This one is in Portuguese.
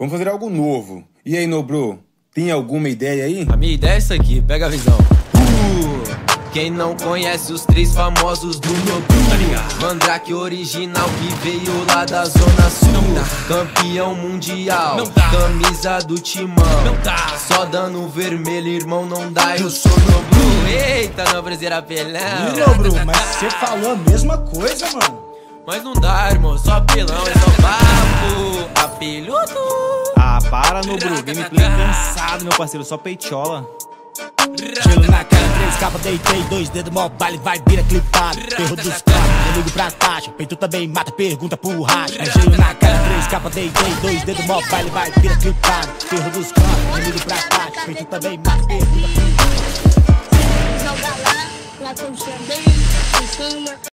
Vamos fazer algo novo. E aí, Nobru, tem alguma ideia aí? A minha ideia é essa aqui, pega a visão. Quem não conhece os três famosos do Nobru? Tá ligado? Mandrake original que veio lá da Zona Sul. Campeão mundial, camisa do timão. Só dando vermelho, irmão, não dá, eu sou Nobru. Eita, Nobruzeira pelão. Ih, Nobru, mas você falou a mesma coisa, mano. Mas não dá, irmão, só pelão, é só papo. Apelhudo. Ah, para, Nobru, gameplay cansado, meu parceiro, só peitola. Gelo na cara, 3 capas, deitei, 2 dedos, mó baile, vai, vira clipado. Perro dos caras, eu ligo pra taxa. Peito também mata, pergunta pro racha. É gelo na cara, 3 capas, deitei, 2 dedos, mó baile, vai, vira clipado. Perro dos caras, eu ligo pra taxa. Peito também mata, pergunta pro racha. Joga lá com o